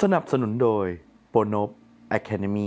สนับสนุนโดย Bonop Academy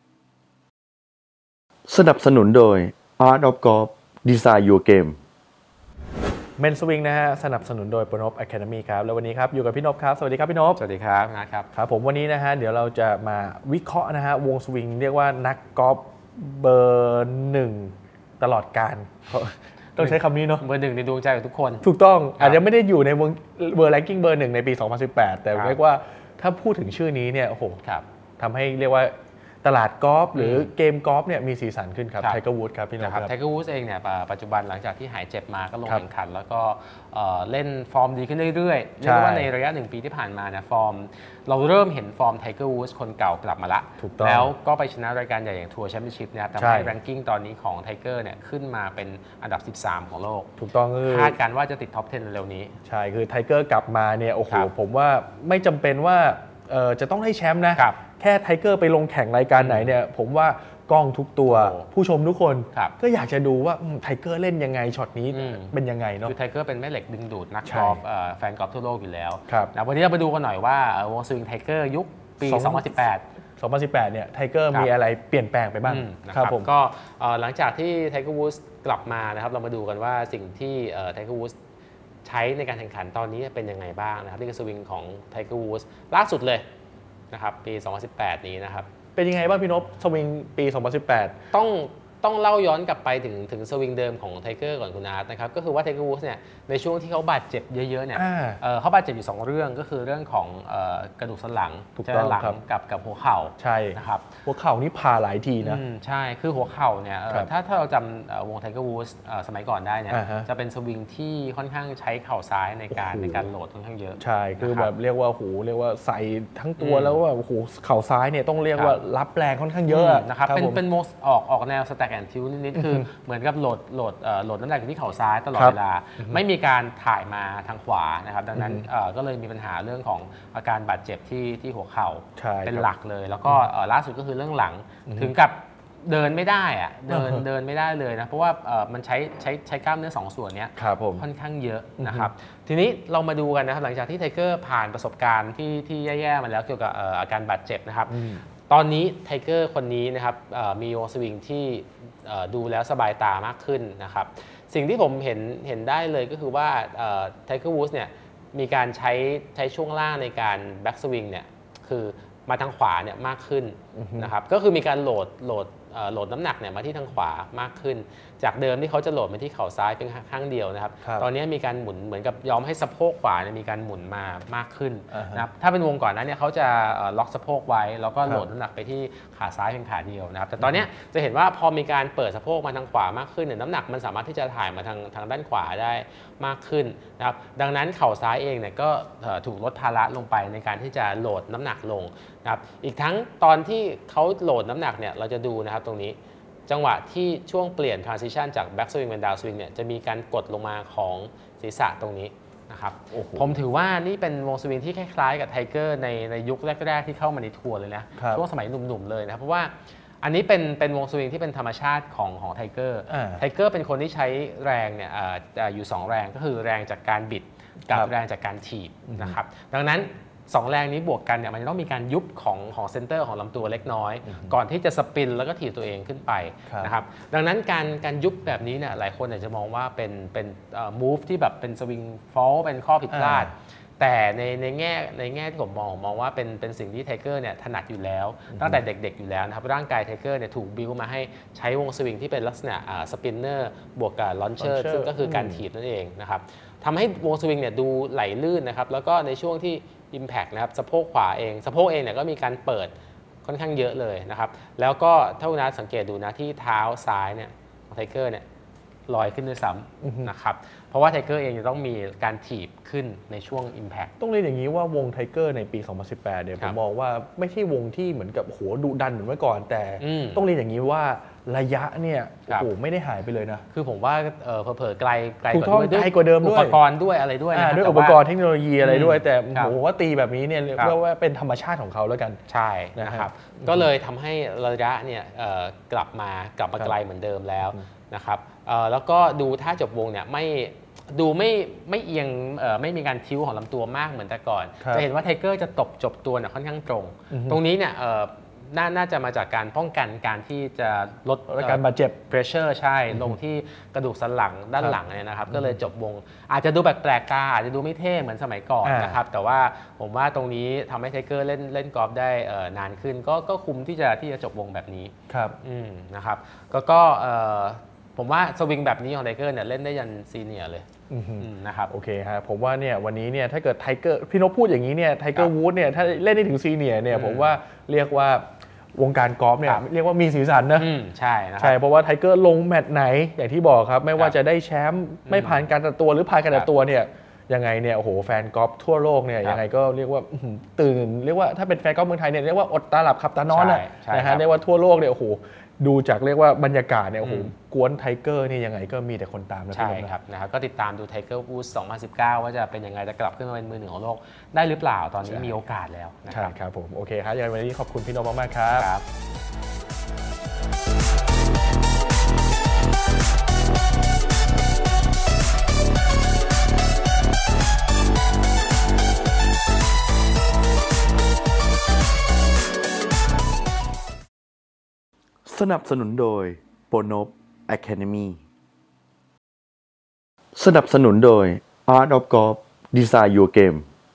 สนับสนุนโดย Art of Golf Design Your Game เมนสวิงนะฮะสนับสนุนโดยปนพ Academy ครับแล้ววันนี้ครับอยู่กับพี่นพครับสวัสดีครับพี่นพสวัสดีครับนะครับครับผมวันนี้นะฮะเดี๋ยวเราจะมาวิเคราะห์นะฮะวงสวิงเรียกว่านักกอล์ฟเบอร์หนึ่งตลอดการต้องใช้คำนี้เนาะเบอร์หนึ่งในดวงใจของทุกคนถูกต้องอาจจะไม่ได้อยู่ในวงเบอร์แรงกิ้งเบอร์หนึ่งในปี 2018 แต่เรียกว่าถ้าพูดถึงชื่อนี้เนี่ยโอ้โหทำให้เรียกว่าตลาดกอล์ฟหรือเกมกอล์ฟเนี่ยมีสีสันขึ้นครับไทเกอร์วูดครับพี่นพครับไทเกอร์วูดเองเนี่ยปัจจุบันหลังจากที่หายเจ็บมาก็ลงแข่งขันแล้วก็เล่นฟอร์มดีขึ้นเรื่อยๆเรียกว่าในระยะ1 ปีที่ผ่านมาเนี่ยฟอร์มเราเริ่มเห็นฟอร์มไทเกอร์วูดคนเก่ากลับมาละแล้วก็ไปชนะรายการใหญ่อย่างทัวร์แชมเปี้ยนชิพนะครับทำให้แรงกิ้งตอนนี้ของไทเกอร์เนี่ยขึ้นมาเป็นอันดับ13ของโลกถูกต้องคาดการว่าจะติดท็อป 10 เร็วนี้ใช่คือไทเกอร์กลับมาเนี่ยโอ้โหผมว่าไม่จำเป็นว่าจะต้องได้แชมป์นะแค่ไทเกอร์ไปลงแข่งรายการไหนเนี่ยผมว่ากล้องทุกตัวผู้ชมทุกคนก็อยากจะดูว่าไทเกอร์เล่นยังไงช็อตนี้เป็นยังไงเนาะคือไทเกอร์เป็นแม่เหล็กดึงดูดนักกอล์ฟแฟนกอล์ฟทั่วโลกอยู่แล้วนะวันนี้เราไปดูกันหน่อยว่าวงสวิงไทเกอร์ยุคปี 2018 เนี่ยไทเกอร์มีอะไรเปลี่ยนแปลงไปบ้างครับผมก็หลังจากที่ไทเกอร์วูดส์กลับมานะครับเรามาดูกันว่าสิ่งที่ไทเกอร์วูดส์ใช้ในการแข่งขันตอนนี้เป็นยังไงบ้างนะครับนี่คือสวิงของไทเกอร์วูดส์ล่าสุดเลยนะครับปี 2018 นี้นะครับเป็นยังไงบ้างพี่นพสวิงปี 2018 ต้องเล่าย้อนกลับไปถึงสวิงเดิมของไทเกอร์ก่อนคุณอาร์ตนะครับก็คือว่าไทเกอร์วูดส์เนี่ยในช่วงที่เขาบาดเจ็บเยอะๆเนี่ยเขาบาดเจ็บอยู่2เรื่องก็คือเรื่องของกระดูกสันหลังหลังกับหัวเข่าใช่นะครับหัวเข่านี่ผ่าหลายทีนะใช่คือหัวเข่าเนี่ยถ้าเราจำวงไทเกอร์วูดส์สมัยก่อนได้เนี่ยจะเป็นสวิงที่ค่อนข้างใช้เข่าซ้ายในการโหลดค่อนข้างเยอะใช่คือแบบเรียกว่าใส่ทั้งตัวแล้วว่าเข่าซ้ายเนี่ยต้องเรียกว่ารับแรงค่อนข้างเยอะนะครับเป็นโมสออกแนวสแต็กแอนด์ทิลนิดๆคือเหมือนกับโหลดน้ำหนักที่เข่าซ้ายตลอดเวลาไม่มีการถ่ายมาทางขวานะครับดังนั้นก็เลยมีปัญหาเรื่องของอาการบาดเจ็บที่หัวเข่าเป็นหลักเลยแล้วก็ล่าสุดก็คือเรื่องหลังถึงกับเดินไม่ได้อะเดินไม่ได้เลยนะเพราะว่ามันใช้กล้ามเนื้อ2 ส่วนนี้ค่อนข้างเยอะนะครับทีนี้เรามาดูกันนะครับหลังจากที่ไทเกอร์ผ่านประสบการณ์ที่แย่ๆมาแล้วเกี่ยวกับอาการบาดเจ็บนะครับตอนนี้ไทเกอร์คนนี้นะครับมีวงสวิงที่ดูแล้วสบายตามากขึ้นนะครับสิ่งที่ผมเห็นได้เลยก็คือว่าไทเกอร์วูดส์เนี่ยมีการใช้ช่วงล่างในการแบ็กสวิงเนี่ยคือมาทางขวาเนี่ยมากขึ้นนะครับก็คือมีการโหลดน้ำหนักเนี่ยมาที่ทางขวามากขึ้นจากเดิมที่เขาจะโหลดมาที่เข่าซ้ายเพียงข้างเดียวนะครับตอนนี้มีการหมุนเหมือนกับยอมให้สะโพกขวาเนี่ยมีการหมุนมามากขึ้นนะครับถ้าเป็นวงก่อนนั้นเนี่ยเขาจะล็อกสะโพกไว้แล้วก็โหลดน้ำหนักไปที่ขาซ้ายเพียงขาเดียวนะครับแต่ตอนนี้จะเห็นว่าพอมีการเปิดสะโพกมาทางขวามากขึ้นเนี่ยน้ำหนักมันสามารถที่จะถ่ายมาทางด้านขวาได้มากขึ้นนะครับดังนั้นเข่าซ้ายเองเนี่ยก็ถูกลดภาระลงไปในการที่จะโหลดน้ำหนักลงนะครับอีกทั้งตอนที่เขาโหลดน้ำหนักเนี่ยเราจะดูนะครับตรงนี้จังหวะที่ช่วงเปลี่ยน transition จาก back swing เป็น down swing เนี่ยจะมีการกดลงมาของศีรษะตรงนี้นะครับผมถือว่านี่เป็นวงสวิงที่คล้ายๆกับไทเกอร์ในยุคแรกๆที่เข้ามาในทัวร์เลยนะช่วงสมัยหนุ่มๆเลยนะเพราะว่าอันนี้เป็นวงสวิงที่เป็นธรรมชาติของไทเกอร์เป็นคนที่ใช้แรงเนี่ยอยู่2แรงก็คือแรงจากการบิดกับแรงจากการถีบนะครับดังนั้น2แรงนี้บวกกันเนี่ยมันจะต้องมีการยุบของเซนเตอร์ของลำตัวเล็กน้อยก่อนที่จะสปินแล้วก็ถีบตัวเองขึ้นไปนะครับดังนั้นการยุบแบบนี้เนี่ยหลายคนอาจจะมองว่าเป็นmove ที่แบบเป็นสวิงฟอลเป็นข้อผิดพลาดแต่ในแง่ที่ผมมองว่าเป็นสิ่งที่ไทเกอร์เนี่ยถนัดอยู่แล้วตั้งแต่เด็กๆอยู่แล้วนะครับร่างกายไทเกอร์เนี่ยถูกบิวมาให้ใช้วงสวิงที่เป็นลักษณะสปินเนอร์บวกกับลอนเชอร์ซึ่งก็คือการถีบนั่นเองนะครับทำให้วงสวิงเนี่ยดูไหลลื่นนะครับแล้วก็ในช่วงที่Impact นะครับสะโพกเนี่ยก็มีการเปิดค่อนข้างเยอะเลยนะครับแล้วก็ถ้าคุณนัทสังเกตดูนะที่เท้าซ้ายเนี่ยของไทเกอร์เนี่ยลอยขึ้นด้วยซ้ำนะครับเพราะว่าไทเกอร์เองจะต้องมีการถีบขึ้นในช่วง Impact ต้องเรียนอย่างนี้ว่าวงไทเกอร์ในปี 2018 เนี่ยผมมองว่าไม่ใช่วงที่เหมือนกับโหดุดันเหมือนเมื่อก่อนแต่ต้องเรียนอย่างนี้ว่าระยะเนี่ยโอ้ไม่ได้หายไปเลยนะคือผมว่าเผลอไกลกว่าเดิมด้วยอุปกรณ์ด้วยอะไรด้วยด้วยอุปกรณ์เทคโนโลยีอะไรด้วยแต่ผมว่าตีแบบนี้เนี่ยเรียกว่าเป็นธรรมชาติของเขาแล้วกันใช่นะครับก็เลยทำให้ระยะเนี่ยกลับมาไกลเหมือนเดิมแล้วนะครับแล้วก็ดูท่าจบวงเนี่ยไม่เอียงไม่มีการทิ้วของลำตัวมากเหมือนแต่ก่อนจะเห็นว่าไทเกอร์จะจบตัวเนี่ยค่อนข้างตรงตรงนี้เนี่ยน่าจะมาจากการป้องกันการที่จะลดการบาดเจ็บ pressure ใช่ลงที่กระดูกสันหลังด้านหลังเนี่ยนะครับก็เลยจบวงอาจจะดูแปลกตาอาจจะดูไม่เท่เหมือนสมัยก่อนนะครับแต่ว่าผมว่าตรงนี้ทำให้ไทเกอร์เล่นกอล์ฟได้นานขึ้นก็คุ้มที่จะจบวงแบบนี้ครับนะครับก็ผมว่าสวิงแบบนี้ของไทเกอร์เนี่ยเล่นได้ยันซีเนียร์เลยนะครับโอเคฮะผมว่าเนี่ยวันนี้เนี่ยถ้าเกิดไทเกอร์พี่นพพูดอย่างนี้เนี่ยไทเกอร์วูดเนี่ยถ้าเล่นได้ถึงซีเนียร์เนี่ยผมว่าเรียกว่าวงการกอล์ฟเนี่ยเรียกว่ามีสีสันนะใช่นะครับใช่เพราะว่าไทเกอร์ลงแมตช์ไหนอย่างที่บอกครับไม่ว่าจะได้แชมป์ไม่ผ่านการตัดตัวหรือผ่านการตัดตัวเนี่ยยังไงเนี่ยโอ้โหแฟนกอล์ฟทั่วโลกเนี่ยยังไงก็เรียกว่าตื่นเรียกว่าถ้าเป็นแฟนกอล์ฟเมืองไทยเนี่ยเรียกว่าอดตาหลับขับตานอนนะฮะเรียกว่าทั่วโลกเนี่ยโอ้โหดูจากเรียกว่าบรรยากาศเนี่ยโอ้โหกวนไทเกอร์นี่ยังไงก็มีแต่คนตามนะใช่ครับนะครับก็ติดตามดูไทเกอร์วูดส์ 2019 ว่าจะเป็นยังไงจะกลับขึ้นมาเป็นมือหนึ่งของโลกได้หรือเปล่าตอนนี้มีโอกาสแล้วใช่ครับผมโอเคครับยังไงวันนี้ขอบคุณพี่นพมากๆครับสนับสนุนโดย Ponop Academy สนับสนุนโดย Art of Golf Design Your Game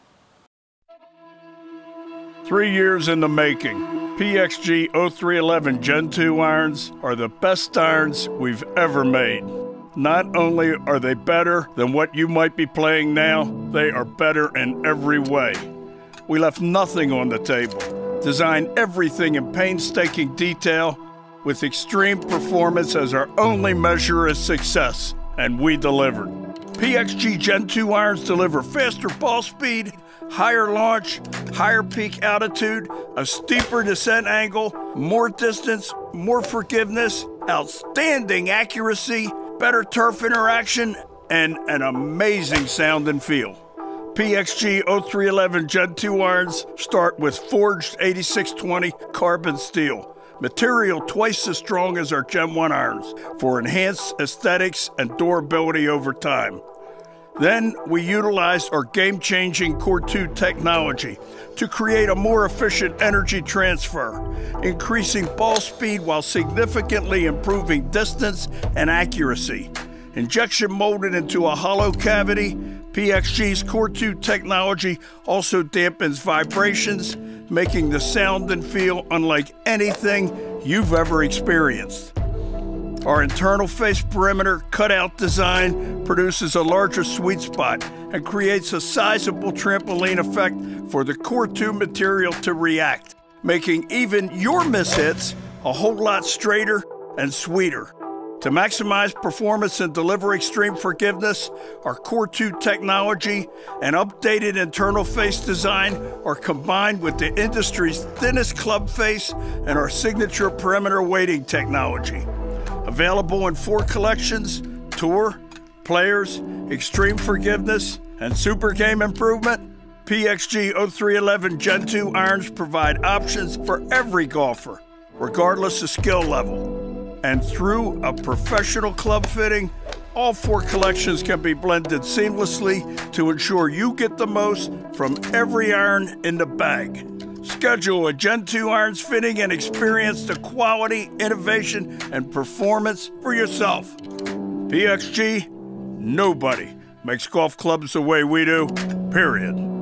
3 years in the making. PXG 0311 Gen 2 irons are the best irons we've ever made. Not only are they better than what you might be playing now, they are better in every way. We left nothing on the table. Designed everything in painstaking detail with extreme performance as our only measure of success, and we delivered. PXG Gen 2 irons deliver faster ball speed, higher launch, higher peak altitude, a steeper descent angle, more distance, more forgiveness, outstanding accuracy, better turf interaction, and an amazing sound and feel. PXG 0311 Gen 2 irons start with forged 8620 carbon steel. Material twice as strong as our Gen 1 irons for enhanced aesthetics and durability over time. Then we utilized our game-changing Core 2 technology to create a more efficient energy transfer, increasing ball speed while significantly improving distance and accuracy. Injection molded into a hollow cavity, PXG's Core 2 technology also dampens vibrations, making the sound and feel unlike anything you've ever experienced. Our internal face perimeter cutout design produces a larger sweet spot and creates a sizable trampoline effect for the Core 2 material to react, making even your mishits a whole lot straighter and sweeter. To maximize performance and deliver extreme forgiveness, our Core 2 technology and updated internal face design are combined with the industry's thinnest club face and our signature perimeter weighting technology. Available in 4 collections: Tour, Players, Extreme Forgiveness, and Super Game Improvement. PXG 0311 Gen 2 irons provide options for every golfer, regardless of skill level. And through a professional club fitting, all 4 collections can be blended seamlessly to ensure you get the most from every iron in the bag. Schedule a Gen 2 irons fitting and experience the quality, innovation, and performance for yourself. PXG, nobody makes golf clubs the way we do, period.